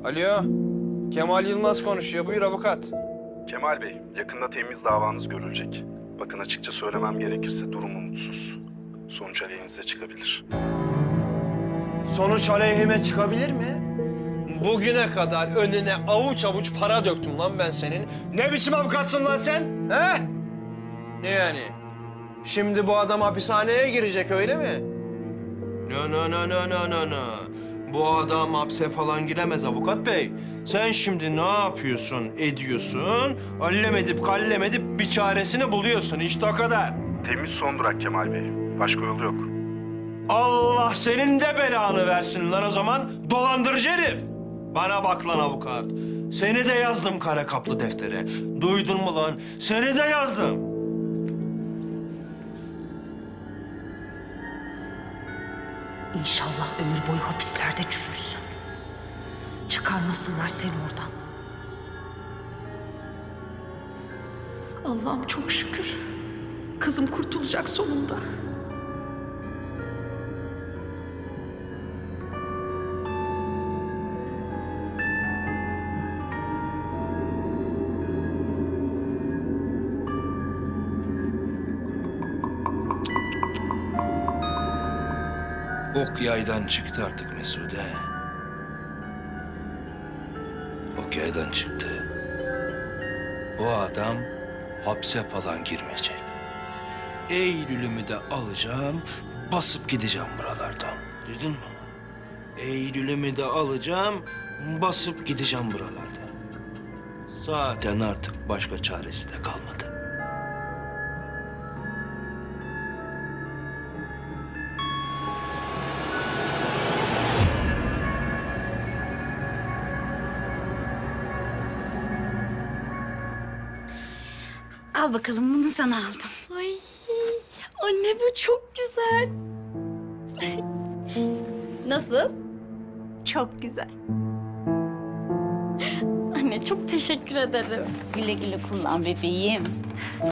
Alo, Kemal Yılmaz konuşuyor. Buyur avukat. Kemal Bey, yakında temiz davanız görülecek. Bakın açıkça söylemem gerekirse durum umutsuz. Sonuç aleyhinize çıkabilir. Sonuç aleyhime çıkabilir mi? Bugüne kadar önüne avuç avuç para döktüm lan ben senin. Ne biçim avukatsın lan sen? He? Ne yani? Şimdi bu adam hapishaneye girecek öyle mi? No. Bu adam hapse falan giremez avukat bey. Sen şimdi ne yapıyorsun, ediyorsun? Allem edip kallem edip bir çaresini buluyorsun. İşte o kadar. Temiz son durak Kemal Bey. Başka yolu yok. Allah senin de belanı versin lan o zaman. Dolandırıcı herif. Bana bak lan avukat. Seni de yazdım kara kaplı deftere. Duydun mu lan? Seni de yazdım. İnşallah ömür boyu hapislerde çürürsün. Çıkarmasınlar seni oradan. Allah'ım çok şükür. Kızım kurtulacak sonunda. Ok yaydan çıktı artık Mesude. Ok yaydan çıktı. Bu adam hapse falan girmeyecek. Eylül'ümü de alacağım, basıp gideceğim buralardan. Duydun mu? Eylül'ümü de alacağım, basıp gideceğim buralardan. Zaten artık başka çaresi de kalmadı. Al bakalım, bunu sana aldım. Ay anne, bu çok güzel. Nasıl? Çok güzel. Anne çok teşekkür ederim. Güle güle kullan bebeğim.